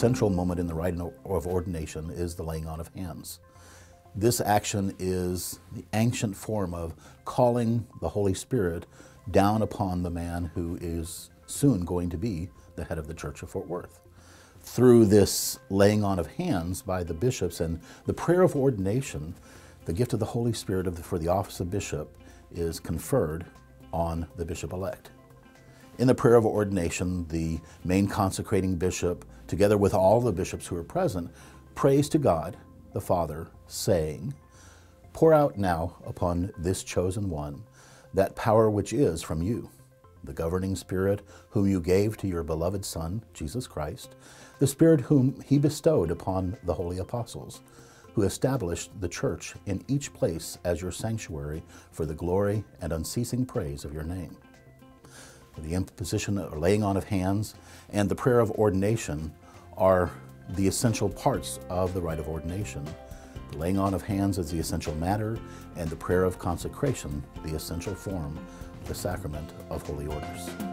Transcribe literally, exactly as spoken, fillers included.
central moment in the rite of ordination is the laying on of hands. This action is the ancient form of calling the Holy Spirit down upon the man who is soon going to be the head of the Church of Fort Worth. Through this laying on of hands by the bishops and the prayer of ordination, the gift of the Holy Spirit of the, for the office of bishop is conferred on the bishop-elect. In the prayer of ordination, the main consecrating bishop, together with all the bishops who are present, prays to God, the Father, saying, "Pour out now upon this chosen one that power which is from you, the governing Spirit whom you gave to your beloved Son, Jesus Christ, the Spirit whom he bestowed upon the holy apostles, who established the church in each place as your sanctuary for the glory and unceasing praise of your name." The imposition or laying on of hands and the prayer of ordination are the essential parts of the rite of ordination. The laying on of hands is the essential matter, and the prayer of consecration, the essential form of the sacrament of holy orders.